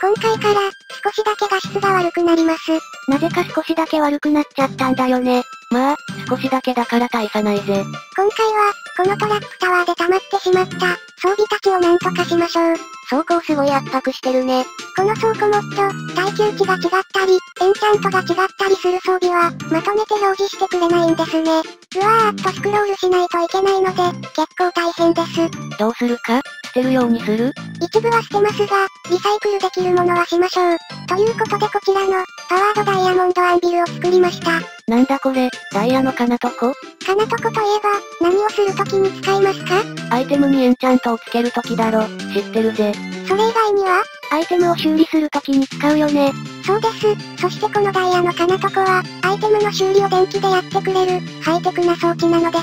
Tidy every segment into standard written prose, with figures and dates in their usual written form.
今回から、少しだけ画質が悪くなります。 なぜか少しだけ悪くなっちゃったんだよね。 まあ、少しだけだから大差ないぜ。 今回は、このトラップタワーで溜まってしまった、装備たちをなんとかしましょう。 倉庫をすごい圧迫してるね。 この倉庫モッド、耐久値が違ったり、エンチャントが違ったりする装備は、まとめて表示してくれないんですね。ずわーっとスクロールしないといけないので、結構大変です。 どうするか？捨てるようにする？ 一部は捨てますが、リサイクルできるものはしましょう。ということでこちらの、パワードダイヤモンドアンビルを作りました。 なんだこれ、ダイヤの金床？ 金床といえば、何をするときに使いますか？ アイテムにエンチャントをつけるときだろ。知ってるぜ。 それ以外には？ アイテムを修理するときに使うよね。 そうです。そしてこのダイヤの金床は、アイテムの修理を電気でやってくれる、ハイテクな装置なのです。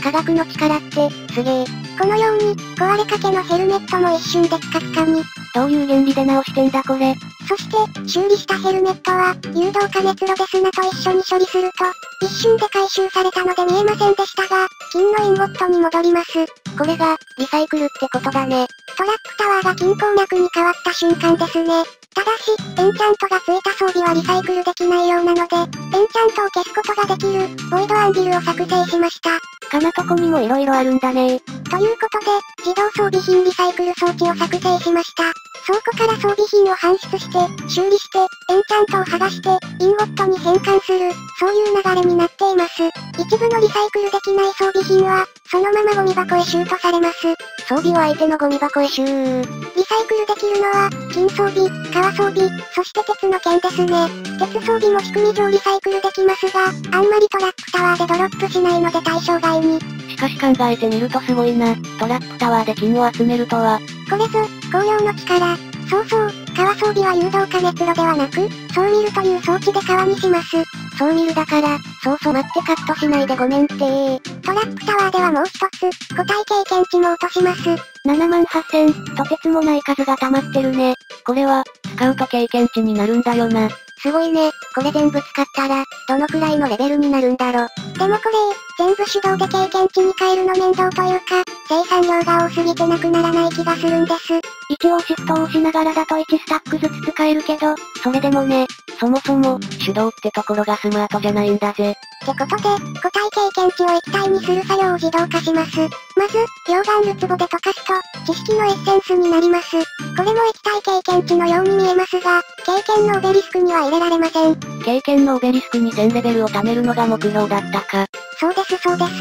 科学の力って、すげえ。 このように、壊れかけのヘルメットも一瞬でピカピカに。 どういう原理で直してんだこれ。 そして、修理したヘルメットは、誘導加熱炉で砂と一緒に処理すると、一瞬で回収されたので見えませんでしたが、金のインゴットに戻ります。 これが、リサイクルってことだね。 トラックタワーが金鉱脈に変わった瞬間ですね。ただし、エンチャントがついた装備はリサイクルできないようなので、エンチャントを消すことができる、ボイドアンビルを作成しました。 金床にも色々あるんだね。 ということで、自動装備品リサイクル装置を作成しました。倉庫から装備品を搬出して、修理して、エンチャントを剥がして、インゴットに変換する、そういう流れになっています。一部のリサイクルできない装備品は、そのままゴミ箱へシュートされます。 装備を相手のゴミ箱へシュー。 リサイクルできるのは、金装備、革装備、そして鉄の剣ですね。鉄装備も仕組み上リサイクルできますが、あんまりトラックタワーでドロップしないので対象外に。 しかし考えてみるとすごいな。トラックタワーで金を集めるとは。 これぞ、紅葉の力。そうそう、革装備は誘導加熱炉ではなく、ソーミルという装置で革にします。 ソーミルだから、そう待ってカットしないでごめんってー。 トラックタワーではもう一つ、個体経験値も落とします。 78,000、とてつもない数が溜まってるね。 これは、使うと経験値になるんだよな。 すごいね、これ全部使ったら、どのくらいのレベルになるんだろ。 でもこれ、全部手動で経験値に変えるの面倒というか、生産量が多すぎてなくならない気がするんです。 一応シフトを押しながらだと1スタックずつ使えるけど、それでもね、 そもそも、手動ってところがスマートじゃないんだぜ。 ってことで、個体経験値を液体にする作業を自動化します。まず、溶岩るつぼで溶かすと、知識のエッセンスになります。これも液体経験値のように見えますが、経験のオベリスクには入れられません。 経験のオベリスクに1000レベルを貯めるのが目標だったか。 そうですそうです。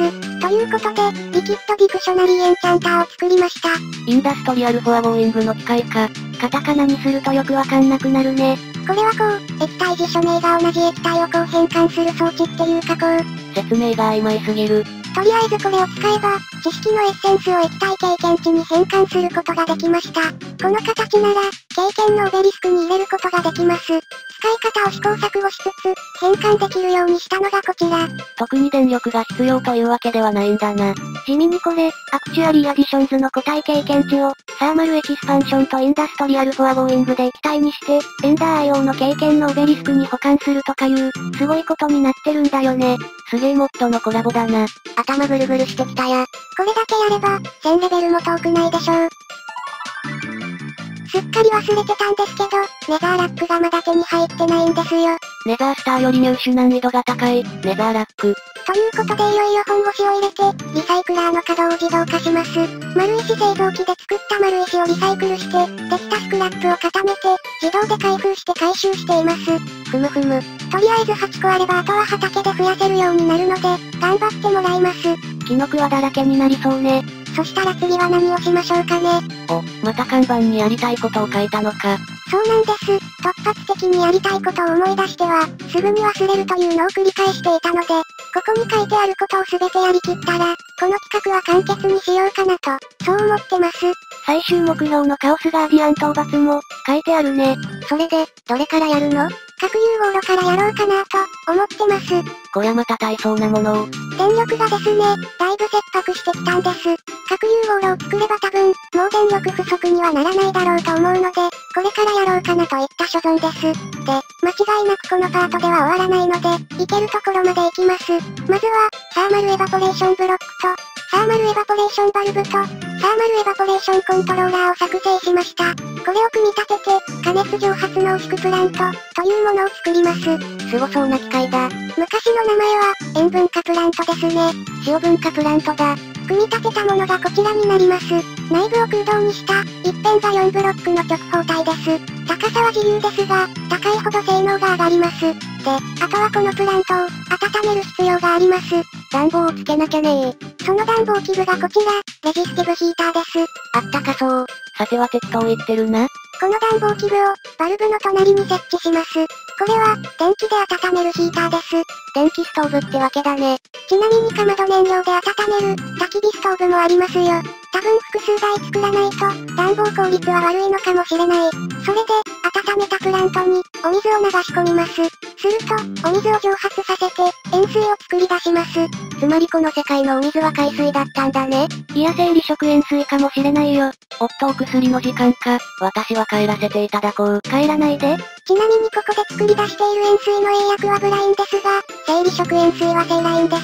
ということで、リキッドディクショナリーエンチャンターを作りました。 インダストリアルフォアボーイングの機械か。 カタカナにするとよくわかんなくなるね。 これはこう、液体辞書名が同じ液体をこう変換する装置っていうかこう。 説明が曖昧すぎる。 とりあえずこれを使えば、知識のエッセンスを液体経験値に変換することができました。この形なら、経験のオベリスクに入れることができます。使い方を試行錯誤しつつ、変換できるようにしたのがこちら。 特に電力が必要というわけではないんだな。 地味にこれ、アクチュアリーアディションズの個体経験値を、サーマルエキスパンションとインダストリアルフォアボーイングで液体にして、エンダー IO の経験のオベリスクに保管するとかいう、すごいことになってるんだよね。 すげえモッドのコラボだな。 頭ぐるぐるしてきたや。 これだけやれば、1000レベルも遠くないでしょう。すっかり忘れてたんですけど、ネザーラックがまだ手に入ってないんですよ。 ネザースターより入手難易度が高い、ネザーラック。 ということでいよいよ本腰を入れて、リサイクラーの稼働を自動化します。丸石製造機で作った丸石をリサイクルして、できたスクラップを固めて、自動で開封して回収しています。 ふむふむ。 とりあえず8個あればあとは畑で増やせるようになるので、頑張ってもらいます。 キノクはだらけになりそうね。 そしたら次は何をしましょうかね。 お、また看板にやりたいことを書いたのか。 そうなんです。突発的にやりたいことを思い出しては、すぐに忘れるというのを繰り返していたので、ここに書いてあることをすべてやりきったら、この企画は完結にしようかなと、そう思ってます。 最終目標のカオスガーディアン討伐も、書いてあるね。それで、どれからやるの？ 核融合炉からやろうかなと、思ってます。 こりゃまた大層なものを。 電力がですね、だいぶ切迫してきたんです。核融合炉を作れば多分、もう電力不足にはならないだろうと思うので、これからやろうかなといった所存です。で、間違いなくこのパートでは終わらないので、行けるところまで行きます。まずは、サーマルエバポレーションブロックと、サーマルエバポレーションバルブと、サーマルエバポレーションコントローラーを作成しました。これを組み立てて、 加熱蒸発濃縮プラント、というものを作ります。 すごそうな機械だ。 昔の名前は、塩分化プラントですね。 塩分化プラントだ。 組み立てたものがこちらになります。内部を空洞にした、一辺が4ブロックの直方体です。高さは自由ですが、高いほど性能が上がります。で、あとはこのプラントを、温める必要があります。 暖房をつけなきゃねー。 その暖房器具がこちら、レジスティブヒーターです。 あったかそう。さては適当言ってるな。 この暖房器具を、バルブの隣に設置します。これは、電気で温めるヒーターです。 電気ストーブってわけだね。 ちなみにかまど燃料で温める、焚き火ストーブもありますよ。多分複数台作らないと、暖房効率は悪いのかもしれない。それで、温めたプラントに、お水を流し込みます。すると、お水を蒸発させて、塩水を作り出します。 つまりこの世界のお水は海水だったんだね。いや生理食塩水かもしれないよ。 おっとお薬の時間か。私は帰らせていただこう。 帰らないで。 ちなみにここで作り出している塩水の英訳はブラインですが、生理食塩水はセイラインです。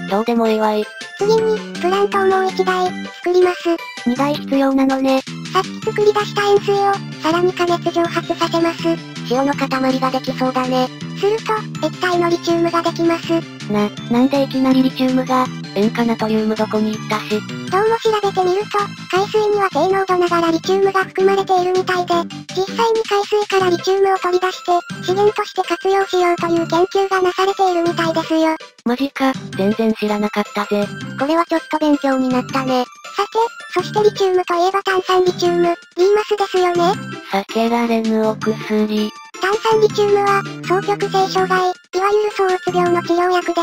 どうでもいいわい。 次に、プラントをもう1台、作ります。 2台必要なのね。 さっき作り出した塩水を、さらに加熱蒸発させます。 塩の塊ができそうだね。 すると、液体のリチウムができます。 なんでいきなりリチウムが、 塩化ナトリウムどこに行ったし。 どうも調べてみると、海水には低濃度ながらリチウムが含まれているみたいで、実際に海水からリチウムを取り出して、資源として活用しようという研究がなされているみたいですよ。 マジか、全然知らなかったぜ。 これはちょっと勉強になったね。 さて、そしてリチウムといえば炭酸リチウム、リーマスですよね。 避けられぬお薬。 炭酸リチウムは、双極性障害、いわゆる躁うつ病の治療薬です。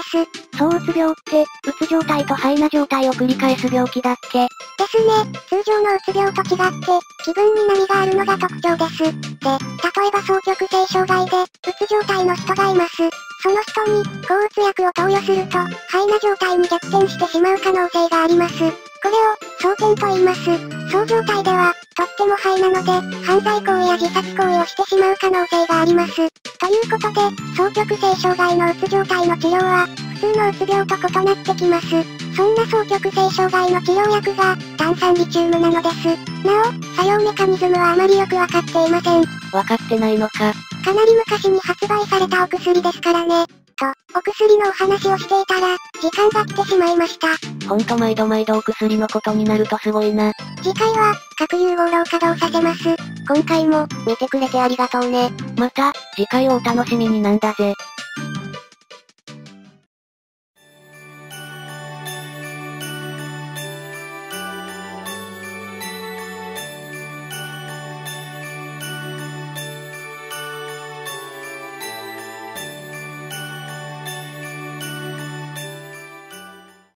躁うつ病って、うつ状態とハイな状態を繰り返す病気だっけ？ ですね。通常のうつ病と違って、気分に波があるのが特徴です。で、例えば双極性障害で、うつ状態の人がいます。その人に、抗うつ薬を投与すると、ハイな状態に逆転してしまう可能性があります。これを、躁転と言います。そう状態では、とってもハイなので、犯罪行為や自殺行為をしてしまう可能性があります。ということで、双極性障害のうつ状態の治療は、普通のうつ病と異なってきます。そんな双極性障害の治療薬が、炭酸リチウムなのです。なお、作用メカニズムはあまりよくわかっていません。 わかってないのか。 かなり昔に発売されたお薬ですからね。と、お薬のお話をしていたら、時間が来てしまいました。 ほんと毎度お薬のことになるとすごいな。 次回は、核融合炉を稼働させます。 今回も、見てくれてありがとうね。 また、次回をお楽しみになんだぜ。